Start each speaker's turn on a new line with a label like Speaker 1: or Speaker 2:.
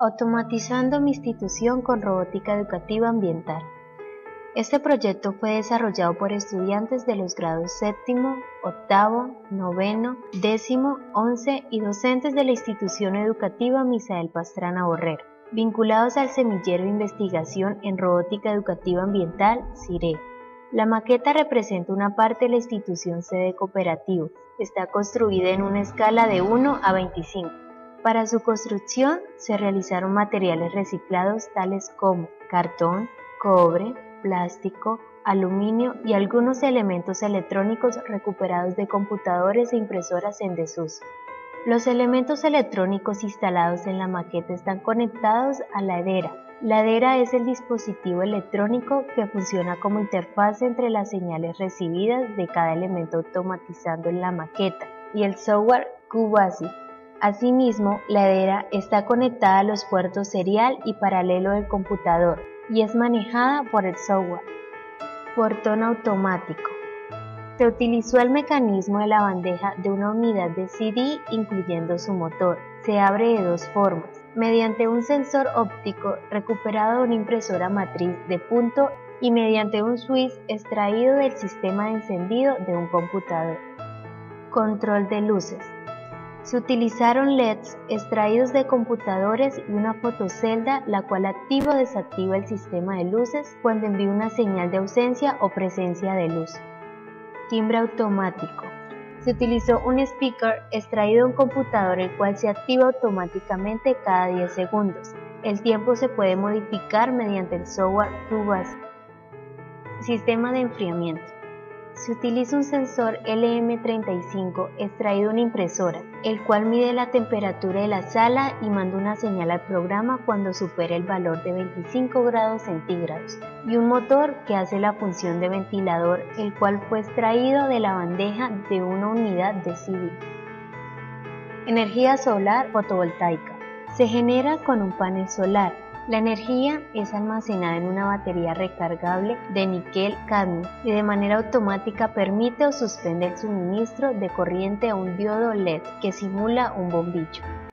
Speaker 1: Automatizando mi institución con robótica educativa ambiental. Este proyecto fue desarrollado por estudiantes de los grados séptimo, octavo, noveno, décimo, 11 y docentes de la institución educativa Misael Pastrana Borrero, vinculados al Semillero de Investigación en Robótica Educativa Ambiental, CIRE. La maqueta representa una parte de la institución sede cooperativo. Está construida en una escala de 1 a 25. Para su construcción se realizaron materiales reciclados tales como cartón, cobre, plástico, aluminio y algunos elementos electrónicos recuperados de computadores e impresoras en desuso. Los elementos electrónicos instalados en la maqueta están conectados a la EDERA. La EDERA es el dispositivo electrónico que funciona como interfaz entre las señales recibidas de cada elemento automatizando en la maqueta y el software QBasic. Asimismo, la EDERA está conectada a los puertos serial y paralelo del computador y es manejada por el software. Portón automático. Se utilizó el mecanismo de la bandeja de una unidad de CD incluyendo su motor. Se abre de dos formas, mediante un sensor óptico recuperado de una impresora matriz de punto y mediante un switch extraído del sistema de encendido de un computador. Control de luces. Se utilizaron LEDs extraídos de computadores y una fotocelda la cual activa o desactiva el sistema de luces cuando envía una señal de ausencia o presencia de luz. Timbre automático. Se utilizó un speaker extraído de un computador el cual se activa automáticamente cada 10 segundos. El tiempo se puede modificar mediante el software QBasic. Sistema de enfriamiento. Se utiliza un sensor LM35 extraído de una impresora, el cual mide la temperatura de la sala y manda una señal al programa cuando supera el valor de 25 grados centígrados, y un motor que hace la función de ventilador, el cual fue extraído de la bandeja de una unidad de CD. Energía solar fotovoltaica. Se genera con un panel solar. La energía es almacenada en una batería recargable de níquel-cadmio y de manera automática permite o suspende el suministro de corriente a un diodo LED que simula un bombillo.